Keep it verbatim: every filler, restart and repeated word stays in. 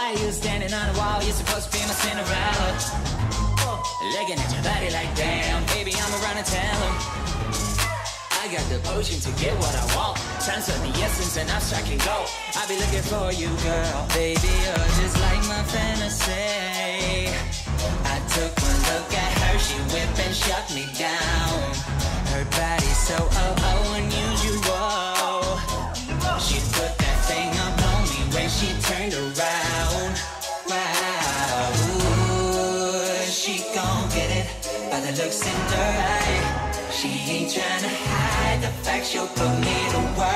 Why are you standing on the wall? You're supposed to be my Cinderella. Looking at your body like damn, baby, I'ma run and tell him I got the potion to get what I want. Transfer the essence and I'll strike and go. I'll be looking for you, girl. Baby, you're just like my fantasy. I took one look at her, she whipped and shut me down. Her body's so oh oh unusual. She put that thing up on me when she turned around. Wow, ooh, she gon' get it by the looks in her eye. She ain't tryna hide the fact she'll put me to work.